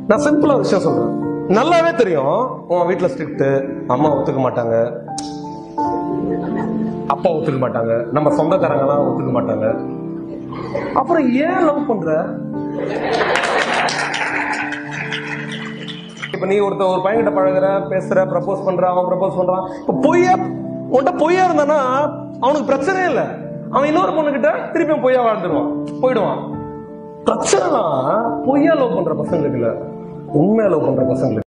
நான் சிம்பிளா விஷயம் சொல்றேன். நல்லாவே தெரியும் உன் வீட்டுல ஸ்ட்ரிக்ட், அம்மா ஒத்துக்க மாட்டாங்க, அப்பா ஒத்துக்க மாட்டாங்க, நம்ம சொந்தக்காரங்க எல்லாம் ஒத்துக்க மாட்டாங்க. அப்புறம் ஏன் லவ் பண்ற? இப்ப நீ ஒரு பையன்கிட்ட பழகுற, பேசுற, ப்ரப்போஸ் பண்ற, அவன் ப்ரப்போஸ் பண்றான். இப்ப உன்கிட்ட பொய்யா இருந்தானா அவனுக்கு பிரச்சனையே இல்லை. அவன் இன்னொரு பொண்ணுகிட்ட திருப்பியும் பொய்யா வாழ்ந்துருவான், போயிடுவான். பிரச்சனைலாம் பொய்யா லவ் பண்ற பசங்களுக்கு இல்ல, உண்மையா லவ் பண்ற பசங்களுக்கு.